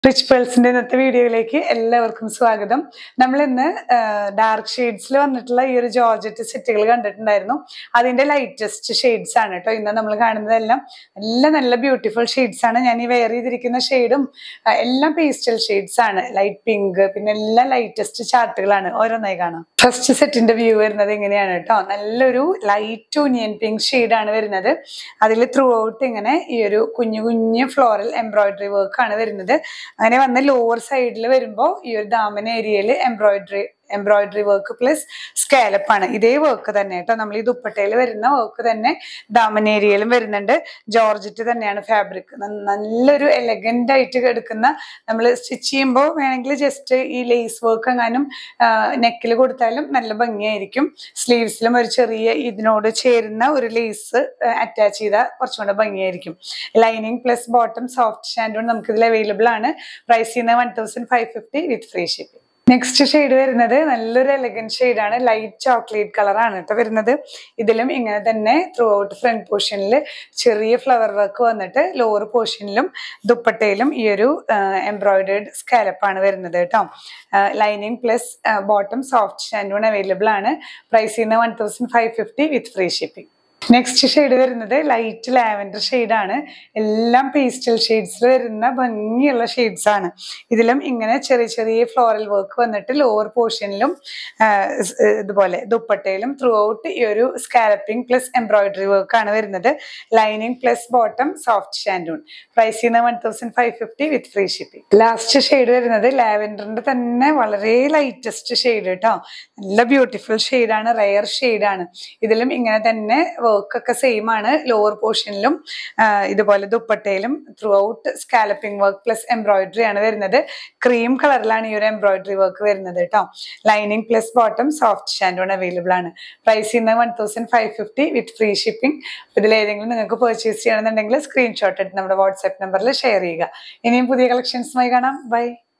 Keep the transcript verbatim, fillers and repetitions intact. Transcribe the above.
Rich പേൾസിന്റെ ഇന്നത്തെ വീഡിയോയിലേക്ക് എല്ലാവർക്കും സ്വാഗതം. നമ്മൾ ഇന്ന് ഡാർക്ക് ഷെയ്ഡ്സിൽ വന്നിട്ടുള്ള ഈ ഒരു ജോർജറ്റ് സെറ്റുകൾ കണ്ടിട്ടുണ്ടായിരുന്നു. അതിന്റെ ലൈറ്റസ്റ്റ് ഷെയ്ഡ്സ് ആണ് കേട്ടോ ഇന്ന് നമ്മൾ കാണുന്നതെല്ലാം. എല്ലാം നല്ല ബ്യൂട്ടിഫുൾ ഷെയ്ഡ്സ് ആണ്. ഞാൻ ഈ വെയർ ചെയ്തിരിക്കുന്ന ഷെയ്ഡും എല്ലാം പേസ്റ്റൽ ഷെയ്ഡ്സ് ആണ്. ലൈറ്റ് പിങ്ക്, പിന്നെ എല്ലാം ലൈറ്റസ്റ്റ് ചാർട്ടുകളാണ്. ഓരോന്നായി കാണാം. ഫസ്റ്റ് സെറ്റിന്റെ വ്യൂ വരുന്നത് എങ്ങനെയാണ് കേട്ടോ. നല്ലൊരു ലൈറ്റ് ഒനിയൻ പിങ്ക് ഷെയ്ഡാണ് വരുന്നത്. അതിൽ ത്രൂ ഔട്ട് ഇങ്ങനെ ഈ ഒരു കുഞ്ഞു കുഞ്ഞു ഫ്ലോറൽ എംബ്രോയിഡറി വർക്ക് ആണ് വരുന്നത്. അങ്ങനെ വന്ന് ലോവർ സൈഡിൽ വരുമ്പോൾ ഈ ഒരു ദാമൻ ഏരിയയിൽ embroidery embroidery work plus scallop ആണ്. ഇതേ വർക്ക് തന്നെ കേട്ടോ. നമ്മൾ ഈ ദുപ്പട്ടയിൽ വരുന്ന വർക്ക് തന്നെ ദാമൻ ഏരിയയിലും വരുന്നുണ്ട്. ജോർജറ്റ് തന്നെയാണ് ഫാബ്രിക്. നല്ലൊരു എലഗന്റ് ആയിട്ട് എടുക്കുന്ന, നമ്മൾ സ്റ്റിച്ച് ചെയ്യുമ്പോൾ വേണമെങ്കിൽ ജസ്റ്റ് ഈ ലേസ് വർക്ക് എങ്ങാനും നെക്കിൽ കൊടുത്താലും നല്ല ഭംഗിയായിരിക്കും. സ്ലീവ്സിലും ഒരു ചെറിയ ഇതിനോട് ചേരുന്ന ഒരു ലേസ് അറ്റാച്ച് ചെയ്താൽ കുറച്ചും കൂടെ ഭംഗിയായിരിക്കും. ലൈനിങ് പ്ലസ് ബോട്ടം സോഫ്റ്റ് ഷാൻഡൂൺ നമുക്ക് ഇതിൽ അവൈലബിൾ ആണ്. പ്രൈസ് ചെയ്യുന്നത് one thousand five fifty with free shipping. Next shade വരുന്നത് നല്ലൊരു എലഗന്റ് ഷെയ്ഡാണ്. ലൈറ്റ് ചോക്ലേറ്റ് കളറാണ് കേട്ടോ വരുന്നത്. ഇതിലും ഇങ്ങനെ തന്നെ ത്രൂ ഔട്ട് ഫ്രണ്ട് പോർഷനിൽ ചെറിയ ഫ്ലവർ വർക്ക് വന്നിട്ട് ലോവർ പോർഷനിലും ദുപ്പട്ടയിലും ഈ ഒരു എംബ്രോയിഡേർഡ് സ്കാലപ്പാണ് വരുന്നത് കേട്ടോ. ലൈനിങ് പ്ലസ് ബോട്ടം സോഫ്റ്റ് ഷാൻഡൂൺ അവൈലബിൾ ആണ്. പ്രൈസ് ചെയ്യുന്നത് one thousand five fifty with free shipping. Next shade വരുന്നത് ലൈറ്റ് ലാവൻഡർ ഷെയ്ഡാണ്. എല്ലാം പേസ്റ്റൽ ഷെയ്ഡ്സിൽ വരുന്ന ഭംഗിയുള്ള ഷെയ്ഡ്സ് ആണ്. ഇതിലും ഇങ്ങനെ ചെറിയ ചെറിയ ഫ്ലോറൽ വർക്ക് വന്നിട്ട് ലോവർ പോർഷനിലും ഇതുപോലെ ദുപ്പട്ടയിലും ത്രൂ ഔട്ട് ഈ ഒരു സ്കാലപ്പിംഗ് പ്ലസ് എംബ്രോയിഡറി വർക്ക് ആണ് വരുന്നത്. ലൈനിങ് പ്ലസ് ബോട്ടം സോഫ്റ്റ് ഷാൻഡൂൺ. പ്രൈസ് ചെയ്യുന്നത് one thousand five fifty with free shipping. Last shade വരുന്നത് ലാവൻഡറിന്റെ തന്നെ വളരെ ലൈറ്റസ്റ്റ് ഷെയ്ഡ് കേട്ടോ. നല്ല ബ്യൂട്ടിഫുൾ ഷെയ്ഡാണ്, റെയർ ഷെയ്ഡാണ്. ഇതിലും ഇങ്ങനെ തന്നെ വർക്ക് ഒക്കെ സെയിം ആണ്. ലോവർ പോർഷനിലും ഇതുപോലെ ദുപ്പട്ടയിലും throughout scalloping work plus embroidery ആണ് വരുന്നത്. ക്രീം കളറിലാണ് ഈ ഒരു എംബ്രോയിഡറി വർക്ക് വരുന്നത് കേട്ടോ. ലൈനിങ് പ്ലസ് ബോട്ടം സോഫ്റ്റ് ഷാൻഡൂൺ അവൈലബിൾ ആണ്. പ്രൈസ് ചെയ്യുന്നത് one thousand five fifty with free shipping. ഇതിൽ ഏതെങ്കിലും നിങ്ങൾക്ക് പർച്ചേസ് ചെയ്യണമെന്നുണ്ടെങ്കിൽ സ്ക്രീൻഷോട്ട് എടുത്ത് നമ്മുടെ വാട്സ്ആപ്പ് നമ്പറിൽ ഷെയർ ചെയ്യുക. ഇനിയും പുതിയ കളക്ഷൻസുമായി കാണാം. ബൈ.